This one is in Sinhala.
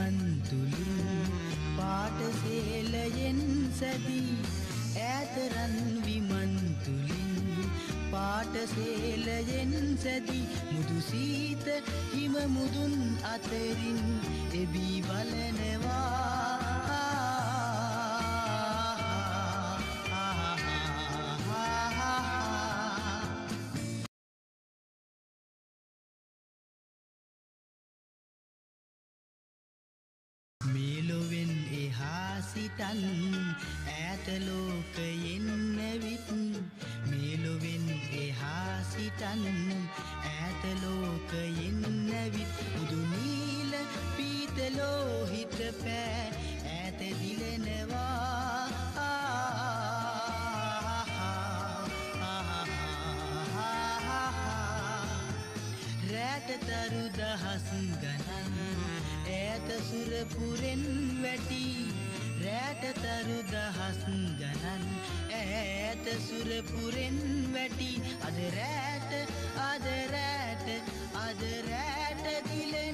විමන් තුලින් පාට සේලයෙන් සැදී ඈතරන් විමන් තුලින් පාට සේලයෙන් සැදී මුදු සීත හිම මුදුන් අතරින් එබී බලනවා මේලොවෙන් එහා සිතන් ඈත ලෝකයෙන් නැවිත් මේලොවෙන් එහා සිතන් ඈත ලෝකයෙන් නැවිත් මුදු නීල පීත ලෝහිත පෑ ඈත දිලෙනවා රැට තරු දහස් ගණන් ඈත සුරපුරෙන් වැටි රැට තරු දහස් ගණන් ඈත සුරපුරෙන් වැටි අද රැට දිලෙනවා